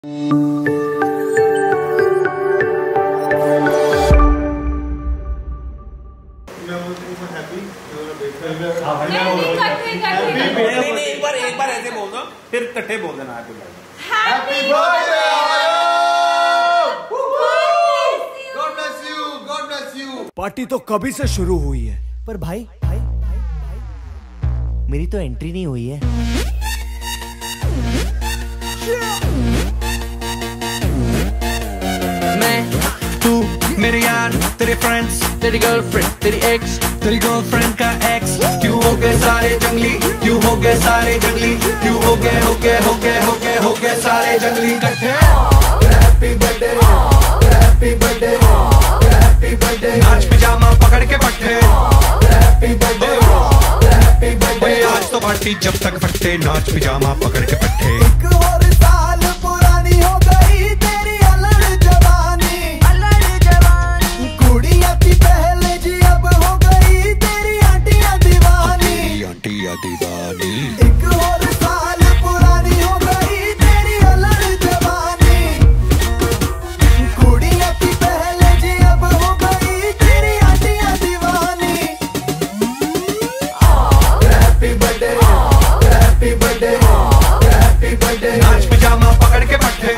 एक बार ऐसे बोल दो, फिर इकट्ठे बोल देना हैप्पी बर्थडे। पार्टी तो कभी से शुरू हुई है, पर भाई मेरी तो एंट्री नहीं हुई है। मैं, तू, मेरे यार, तेरे फ्रेंड्स, तेरी गर्लफ्रेंड, तेरी एक्स, तेरी गर्लफ्रेंड का एक्स। क्यों हो गए सारे जंगली, क्यों हो गए सारे जंगली, क्यों हो गए सारे जंगली इकट्ठे। Happy birthday, happy birthday, happy birthday. नाच पिजामा पकड़ के पट्टे। Happy birthday, happy birthday. आज तो पार्टी जब तक फटते, नाच पिजामा पकड़ के पट्टे। एक और साल पुरानी हो गई तेरी अलग जवानी, कुड़िया थी पहले जी अब हो गई तेरी आंटियां दीवानी। आंटियां दीवानी। एक और साल पुरानी हो गई तेरी अलग जवानी, कुड़िया थी पहले जी अब हो गई तेरी आंटियां दीवानी। Happy birthday, happy birthday, happy birthday. नाच पिजामा पकड़ के पट्टे।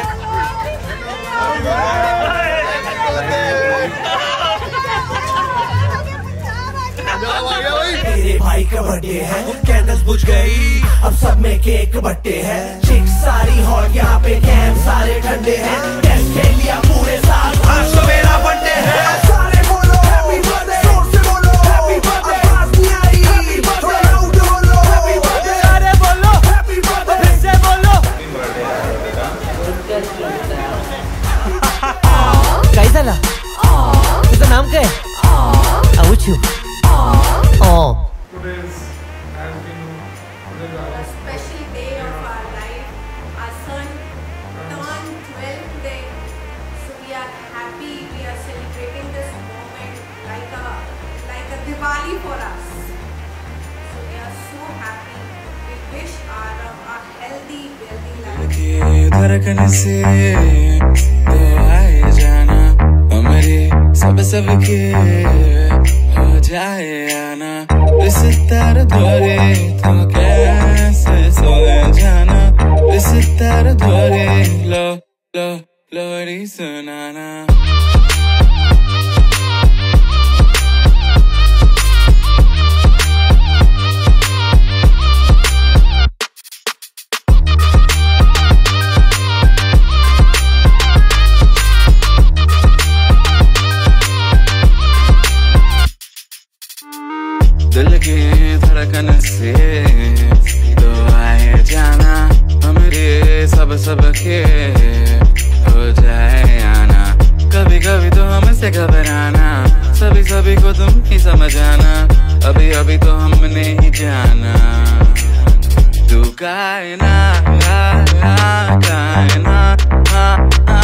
तेरे भाई का बर्थडे है, कैंडल्स बुझ गई, अब सब में केक बट्टे हैं। चिक सारी हॉट, यहाँ पे कैंप सारे ठंडे हैं। टेस्ट खेल लिया पूरे साल, आज तो मेरा बर्थडे है। सारे बोलो हैप्पी बर्थडे, जोर से बोलो हैप्पी बर्थडे। आवाज नहीं आई, हैप्पी बर्थडे, लाउड बोलो हैप्पी बर्थडे। सारे बोलो हैप्पी बर्थडे, फिर से बोलो। कैसा ला? तुझा नाम क्या है? आउचू। A special day of our life. Our son turned 12 today, so we are happy. We are celebrating this moment like a Diwali for us. So we are so happy. We wish our healthy life. धड़कन से तो आए जाना, हमारे सब के हो जाए आना। इस तार द्वारे तो कैसे सोए जाना, इस तार द्वारे लो लोरी सुनाना। दिल की धड़कन से तो आए जाना, हमरे सब के हो जाए आना। कभी कभी तो हमसे घबराना, सभी को तुम ही समझाना। अभी तो हमने ही जाना। तू कायना